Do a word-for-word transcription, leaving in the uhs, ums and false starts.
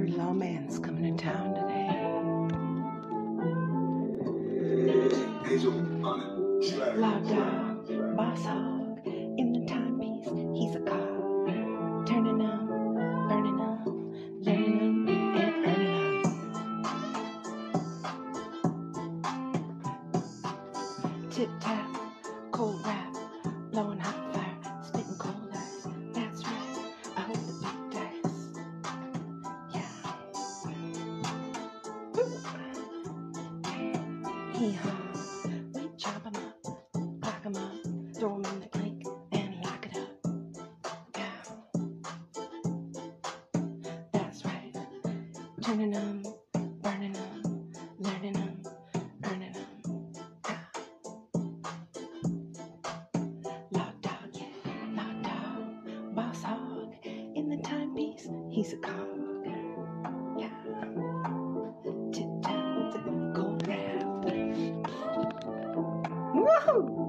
Pretty little man's coming to town today. Loud dog, boss hog, in the timepiece, he's a cog. Turning up, burning up, learning up, and earning up. Tip tap, cold rap, blowing hot fire, spitting cold ice. That's right, I hold the big dice. Yeah. Hee haw, we chop 'em up, pack 'em up, throw 'em in the clink, and lock it up. Yeah. That's right, turning 'em, burning 'em, learning 'em, earning 'em. Loud dog, yeah, loud dog, boss hog, in the timepiece, he's a cog. Yeah. Tip tap, cold rap. Woohoo!